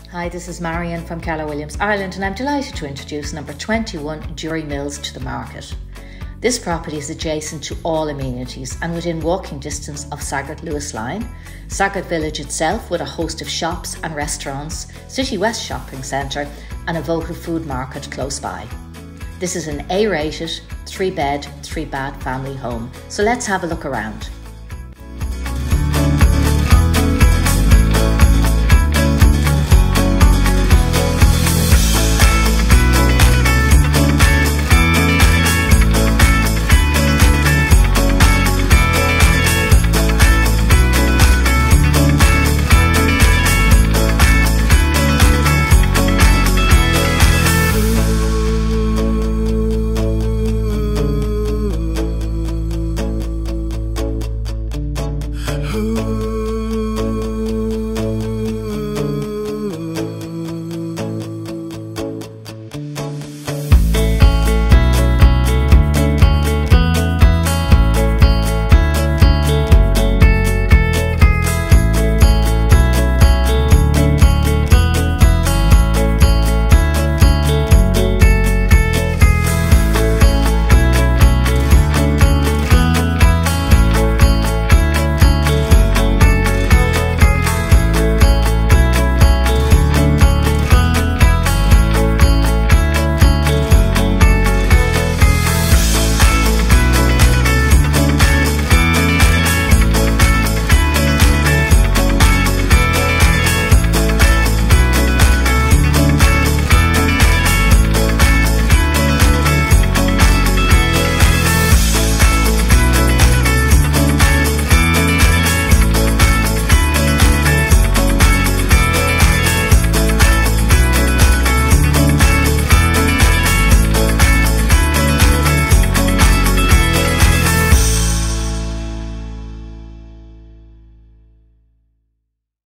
Hi, this is Marion from Keller Williams Ireland, and I'm delighted to introduce number 21 Drury Mills to the market. This property is adjacent to all amenities and within walking distance of Saggart Lewis Line, Saggart Village itself with a host of shops and restaurants, City West Shopping Centre and a vocal food market close by. This is an A-rated, 3-bed, 3-bath family home, so let's have a look around.